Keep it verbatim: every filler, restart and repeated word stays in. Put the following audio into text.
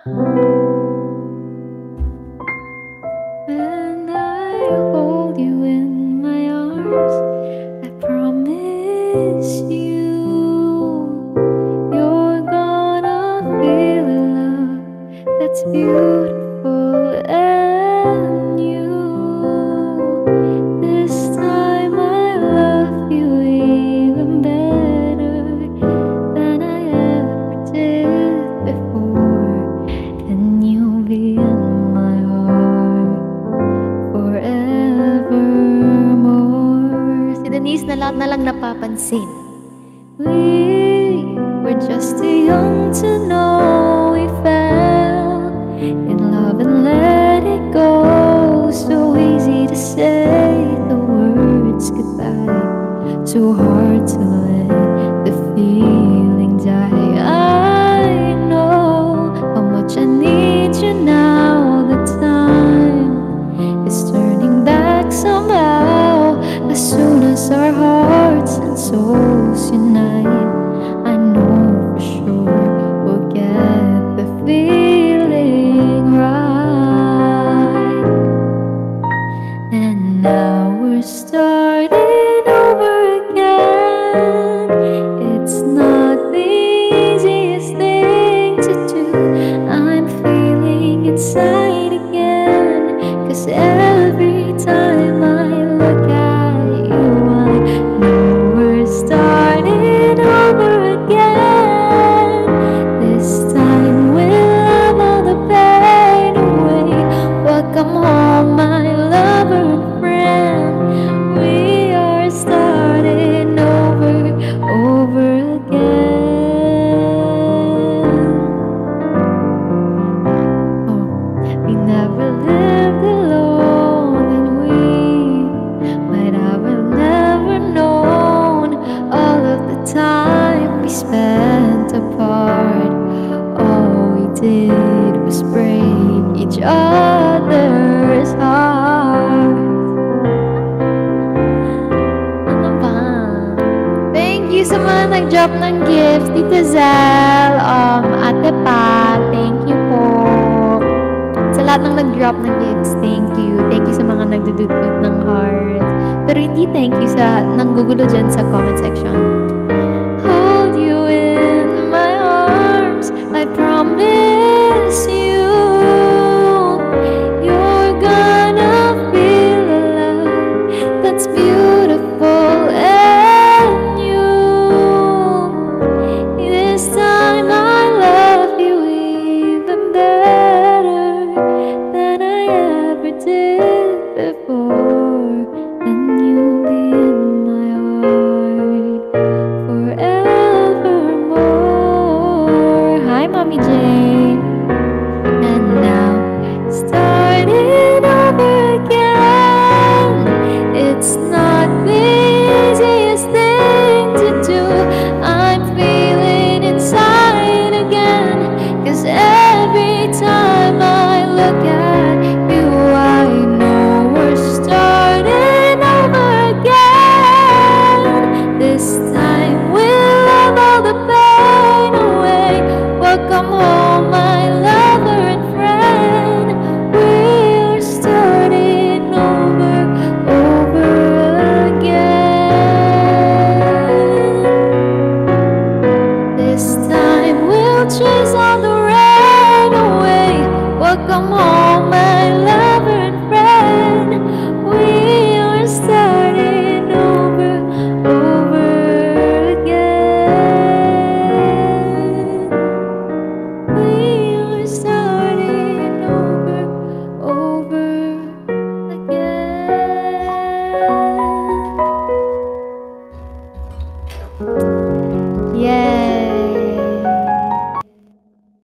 When I hold you in my arms, I promise you, you're gonna feel a love that's beautiful and new. This time I love you even better than I ever did before, and you'll be in my heart forevermore. Si Denise na lahat na lang napapansin. We were just too young to know we fell in love and let it go. So easy to say the words goodbye, so hard to let the feeling die. I know how much I need you now. The time is turning back somehow. As soon as our hearts and souls unite, I know for sure we'll get the feeling right. And now we're starting over again. It's not the easiest thing to do. I'm feeling inside again, 'cause every time I look at you, I know we're starting over again. This time we'll have all the pain away. Welcome home, my lover and friend. We are starting over, over again. Oh, we never lived alone, and we might have never known all of the time we spent apart. All we did was break each other's hearts. Ano ba? Thank you sa mga nag-drop ng gifts, Tita Zel, um, Ate Pa, thank you po. Sa lahat ng nag-drop ng gifts, thank you. Thank you sa mga nagdududut ng heart. Pero hindi thank you sa nanggugulo dyan sa comment section. Hold you in my arms, I promise you, you're gonna feel a love that's beautiful and new. This time I love you even better than I ever did before, and you'll be in my heart forevermore. Hi, Mommy Jane. And now, starting over again. It's not the easiest thing to do. I'm feeling inside again, 'cause every time I look at